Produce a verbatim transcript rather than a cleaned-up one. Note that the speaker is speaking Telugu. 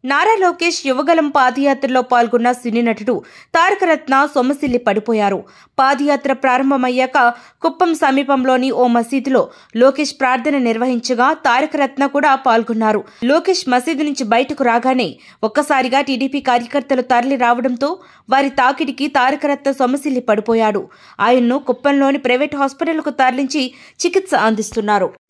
నారా లోకేష్ యువగలం పాదయాత్రలో పాల్గొన్న సినీ నటుడు తారకరత్న సొమ్మసిల్లి పడిపోయారు. పాదయాత్ర ప్రారంభమయ్యాక కుప్పం సమీపంలోని ఓ మసీదులో లోకేష్ ప్రార్థన నిర్వహించగా తారకరత్న కూడా పాల్గొన్నారు. లోకేష్ మసీదు నుంచి బయటకు రాగానే ఒక్కసారిగా టీడీపీ కార్యకర్తలు తరలి రావడంతో వారి తాకిడికి తారకరత్న సొమ్మసిల్లి పడిపోయాడు. ఆయన్ను కుప్పంలోని ప్రైవేట్ హాస్పిటల్కు తరలించి చికిత్స అందిస్తున్నారు.